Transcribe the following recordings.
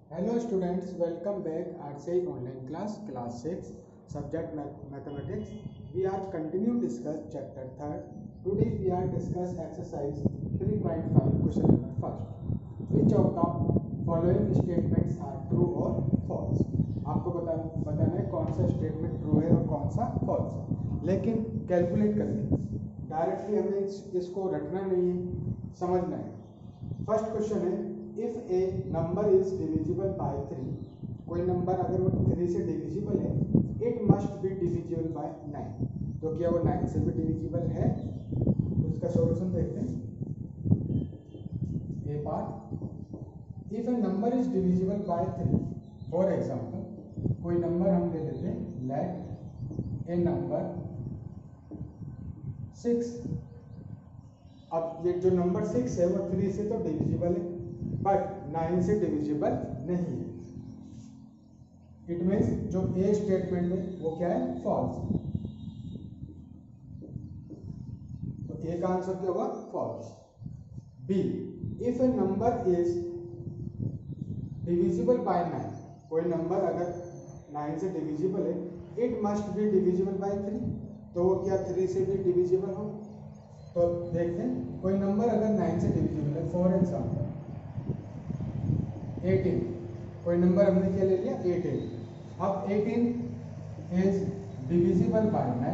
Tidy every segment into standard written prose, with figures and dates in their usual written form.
Hello students, welcome back RCI online class 6 subject mathematics. We are continue discuss chapter 3rd. Today we are discuss exercise 3.5 question number first. Which of the following statements are true or false? आपको बताना है कौन सा statement true है और कौन सा false है, लेकिन कैलकुलेट करके डायरेक्टली हमें इसको रटना नहीं है, समझना है। फर्स्ट क्वेश्चन है if a number is divisible by 3, कोई नंबर अगर वो 3 से डिविजिबल है, it must be divisible by 9, तो क्या वो 9 से भी डिविजिबल है? तो इसका सॉल्यूशन देखते हैं। A part, if a number is divisible by 3, for example कोई नंबर हम ले लेते हैं, लेट ए नंबर 6। अब ये जो नंबर 6 है वो 3 से तो डिविजिबल है बट 9 से डिविजिबल नहीं है। इट मीन्स जो ए स्टेटमेंट है वो क्या है? फॉल्स। तो ए का आंसर क्या होगा? False. B, if a number is divisible by 9, कोई नंबर अगर 9 से डिविजिबल है, it must be divisible by 3, तो वो क्या 3 से भी डिविजिबल हो? तो देखते हैं कोई नंबर अगर 9 से डिविजिबल है, फॉर एग्जांपल 18, कोई नंबर हमने क्या ले लिया? 18। अब 18 is divisible by 9,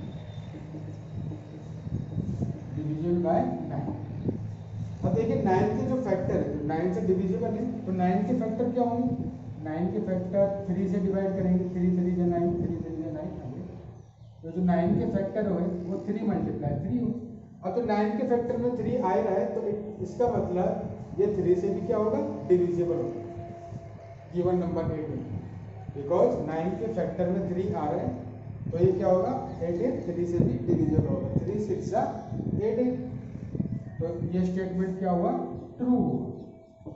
divisible by 9। अब देखिए 9 के जो फैक्टर है, जो 9 से डिविजिबल है, तो 9 के फैक्टर क्या होंगे? 9 के फैक्टर 3 से डिवाइड करेंगे, 3 3 जा 9, 3 3 जा 9 होंगे। तो जो 9 के फैक्टर हुए वो 3 मल्टीप्लाई 3 हो। अब तो 9 के फैक्टर में 3 आ रहा है, तो इसका मतलब ये 3 से भी क्या होगा? डिविजिबल होगा गिवन नंबर 18, बिकॉज 9 के फैक्टर में 3 आ रहे हैं, तो ये क्या होगा? 18 3 से भी डिविजिबल होगा। 3 6 जा 18, तो ये स्टेटमेंट क्या हुआ? ट्रू हुआ।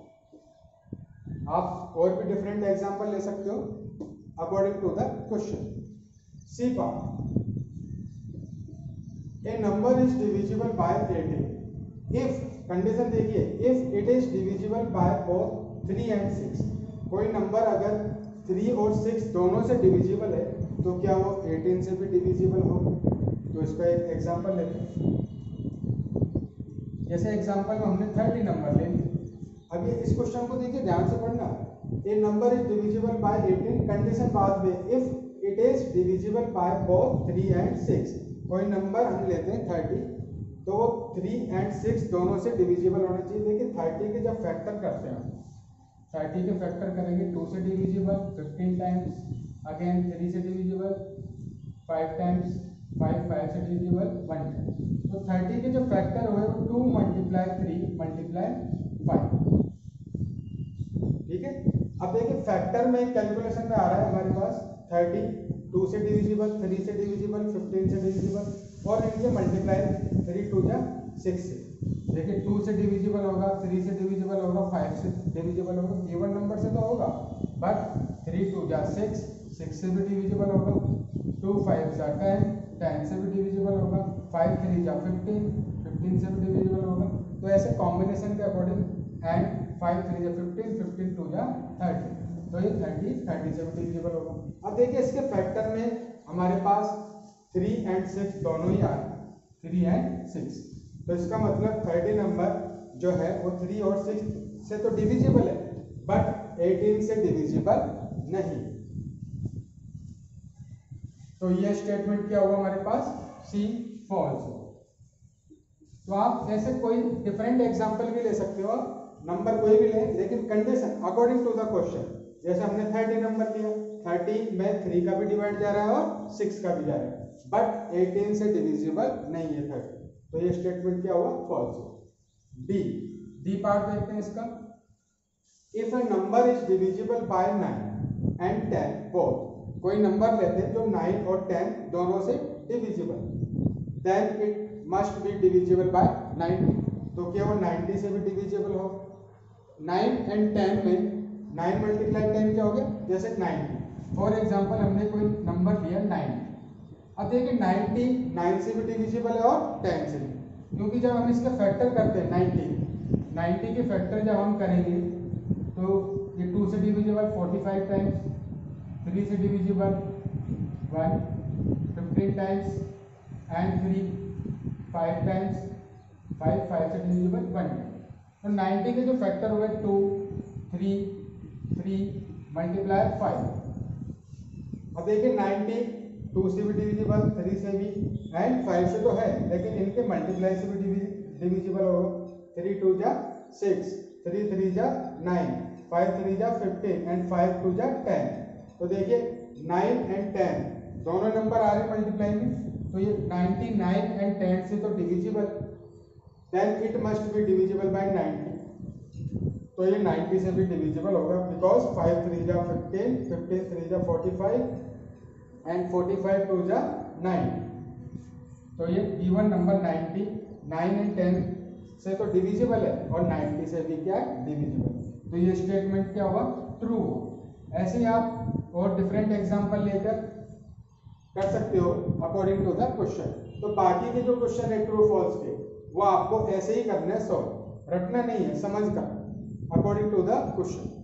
आप और भी डिफरेंट एग्जांपल ले सकते हो according to the question. C part, a number is divisible by 18 if, condition देखिए, if it is divisible by both 3 and 6, कोई नंबर अगर 3 और 6 दोनों से डिविजिबल है, तो क्या वो 18 से भी डिविजिबल हो? तो इसका एक एग्जांपल लेते हैं। जैसे एग्जांपल में हमने 30 नंबर ले लिया। अब ये इस क्वेश्चन को देखिए, ध्यान से पढ़ना। A number is divisible by 18, condition बाद में, if it is divisible by both 3 and 6, कोई नंबर हम लेते हैं 30, तो वो 3 एंड 6 दोनों से डिविजिबल होना चाहिए। देखिए 30 के जब फैक्टर करते हैं, 30 के फैक्टर करेंगे 2 से डिविजिबल 15 टाइम्स, अगेन 3 से डिविजिबल 5 टाइम्स, 5 से डिविजिबल 1 टाइम। तो 30 के जो फैक्टर हुए वो 2 मल्टीप्लाई 3 मल्टीप्लाई 5, ठीक है। अब देखिए फैक्टर में कैलकुलेशन में आ रहा है हमारे पास 30 2 से डिविजिबल, 3 से डिविजिबल, 15 से डिविजिबल, और इनके मल्टीप्लाई 3 2 जा 6 से। देखिए 2 से डिविजिबल होगा, 3 से डिविजिबल होगा, 5 से डिविजिबल होगा, गिवन नंबर से तो होगा, बट 3 2 जा 6, 6 से भी डिविजिबल होगा, 2 5 जा 10, 10 से भी डिविजिबल होगा, 5 3 जा 15, 15 से भी डिविजिबल होगा। तो ऐसे कॉम्बिनेशन के अकॉर्डिंग, एंड 5 3 जा 15, 15 2 जा 30, तो ये 30 से भी डिविजिबल होगा। अब देखिए इसके फैक्टर में हमारे पास 3 एंड 6 दोनों ही आ रहे हैं, 3 एंड 6, तो इसका मतलब 30 नंबर जो है वो 3 और 6 से तो डिविजिबल है, बट 18 से डिविजिबल नहीं। तो ये स्टेटमेंट क्या हुआ हमारे पास? सी, फॉल्स हो। तो आप ऐसे कोई डिफरेंट एग्जांपल भी ले सकते हो, नंबर कोई भी ले, लेकिन condition according to the question. जैसे हमने 30 नंबर लिया, 30 में 3 का भी डिवाइड जा रहा है और 6 का भी जा रहा है, बट 18 से डिविजिबल नहीं है 30, तो ये स्टेटमेंट क्या हुआ? फॉल्स हो। डी पार्ट देखते हैं इसका। If a number is divisible by 9 and 10 both, कोई नंबर लेते हैं जो 9 और 10 दोनों से divisible, then it must be divisible by 90, तो क्या वो 90 से भी डिविजिबल हो? 9 एंड 10 में 9 मल्टीप्लाई 10 क्या हो गया? जैसे 90, फॉर एग्जांपल हमने कोई नंबर लिया 90। अब देखिए 90 9 से भी डिविजिबल है और 10 से भी, क्योंकि जब हम इसके फैक्टर करते हैं 90 के फैक्टर जब हम करेंगे तो ये 2 से डिविजिबल 45 टाइम्स, 3 से डिविजिबल 1, 15 टाइम्स एंड 3 5 टाइम्स, 5 से डिविजिबल 1 टाइम। तो 90 के जो फैक्टर हुए 2 3 3 मल्टीप्लाई 5। अब देखिए 90 2 से भी डिविजिबल, 3 से भी एंड 5 से तो है, लेकिन इनके मल्टीप्लाई से भी डिविजिबल होगा। 3 2 जा 6, 3 3 जा 9, 5 3 जा 15 एंड 5 2 जा 10। तो देखिए 9 एंड 10 दोनों नंबर आ रहे मल्टीप्लाई में, तो ये 99 एंड 10 से तो divisible, then it must be divisible by 90। तो ये 90 से भी डिविजिबल होगा, बिकॉज 5 3 जा 15, 15 3 जा 45 एंड 45 2 जा 9। तो ये गिवन नंबर 90 9 एंड 10 से तो डिविजिबल है और 90 से भी क्या है, डिविजिबल। तो ये स्टेटमेंट क्या हुआ, ट्रू हुआ। ऐसे ही आप और डिफरेंट एग्जांपल लेकर कर सकते हो अकॉर्डिंग टू द क्वेश्चन। तो बाकी के जो क्वेश्चन है ट्रू फॉल्स के, वो आपको ऐसे ही करने हैं, सॉल्व, रटना नहीं है, समझ कर अकॉर्डिंग टू द क्वेश्चन।